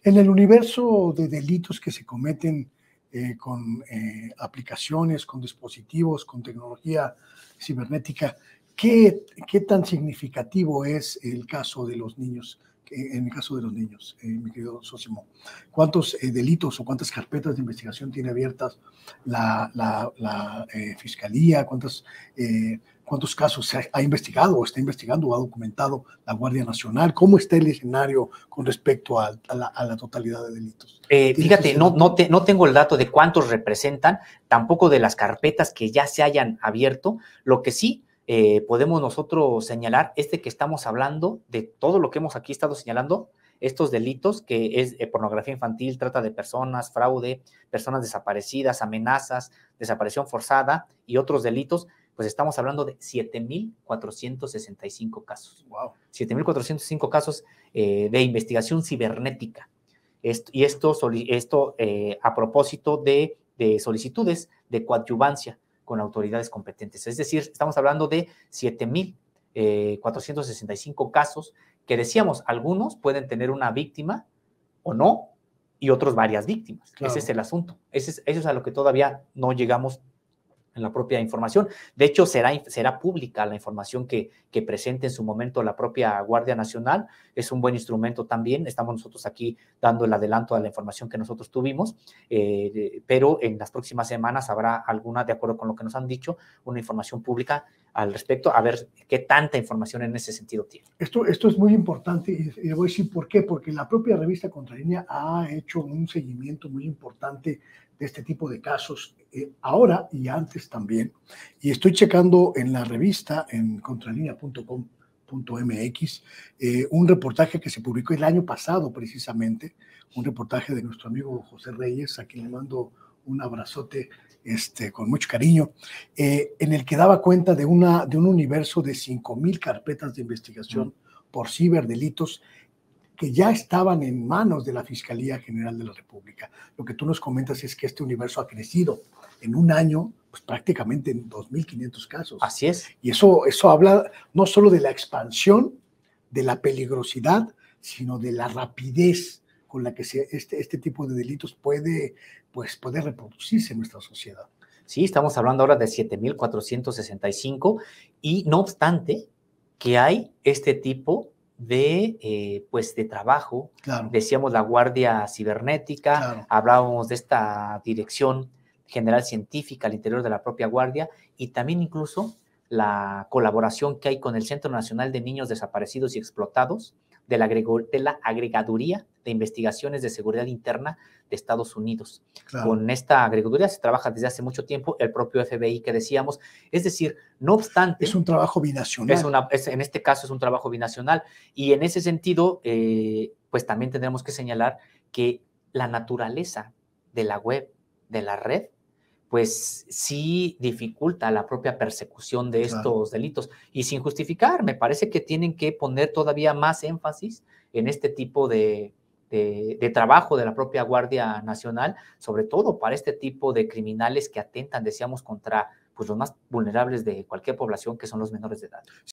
En el universo de delitos que se cometen con aplicaciones, con dispositivos, con tecnología cibernética, ¿qué tan significativo es el caso de los niños? En el caso de los niños, mi querido Sosimo, ¿cuántos delitos o cuántas carpetas de investigación tiene abiertas la Fiscalía? ¿Cuántos casos ha investigado o está investigando o ha documentado la Guardia Nacional? ¿Cómo está el escenario con respecto a la totalidad de delitos? Fíjate, no tengo el dato de cuántos representan, tampoco de las carpetas que ya se hayan abierto. Lo que sí podemos nosotros señalar es de que estamos hablando de todo lo que hemos aquí estado señalando, estos delitos, que es pornografía infantil, trata de personas, fraude, personas desaparecidas, amenazas, desaparición forzada y otros delitos. Pues estamos hablando de 7,465 casos. Wow. 7,465 casos de investigación cibernética. Esto a propósito de solicitudes de coadyuvancia con autoridades competentes. Es decir, estamos hablando de 7,465 casos que decíamos, algunos pueden tener una víctima o no, y otros varias víctimas. Claro. Ese es el asunto. Eso es a lo que todavía no llegamos en la propia información. De hecho, será pública la información que presente en su momento la propia Guardia Nacional. Es un buen instrumento también. Estamos nosotros aquí dando el adelanto a la información que nosotros tuvimos, pero en las próximas semanas habrá alguna, de acuerdo con lo que nos han dicho, una información pública al respecto, a ver qué tanta información en ese sentido tiene. Esto es muy importante y le voy a decir por qué, porque la propia revista Contralínea ha hecho un seguimiento muy importante de este tipo de casos, ahora y antes también, y estoy checando en la revista, en contralinea.com.mx, un reportaje que se publicó el año pasado precisamente, un reportaje de nuestro amigo José Reyes, a quien le mando un abrazote con mucho cariño, en el que daba cuenta de un universo de 5,000 carpetas de investigación por ciberdelitos que ya estaban en manos de la Fiscalía General de la República. Lo que tú nos comentas es que este universo ha crecido en un año, pues prácticamente en 2,500 casos. Así es. Y eso habla no solo de la expansión, de la peligrosidad, sino de la rapidez con la que este tipo de delitos puede reproducirse en nuestra sociedad. Sí, estamos hablando ahora de 7,465 y no obstante que hay este tipo de trabajo. Claro. Decíamos la Guardia Cibernética, claro. Hablábamos de esta Dirección General Científica al interior de la propia Guardia y también incluso la colaboración que hay con el Centro Nacional de Niños Desaparecidos y Explotados de la Agregaduría de Investigaciones de Seguridad Interna de Estados Unidos. Claro. Con esta agregaduría se trabaja desde hace mucho tiempo, el propio FBI que decíamos, es decir, no obstante... Es un trabajo binacional. En este caso es un trabajo binacional y en ese sentido, pues también tendremos que señalar que la naturaleza de la web, de la red, pues sí dificulta la propia persecución de estos delitos. Y sin justificar, me parece que tienen que poner todavía más énfasis en este tipo de trabajo de la propia Guardia Nacional, sobre todo para este tipo de criminales que atentan, decíamos, contra pues, los más vulnerables de cualquier población, que son los menores de edad.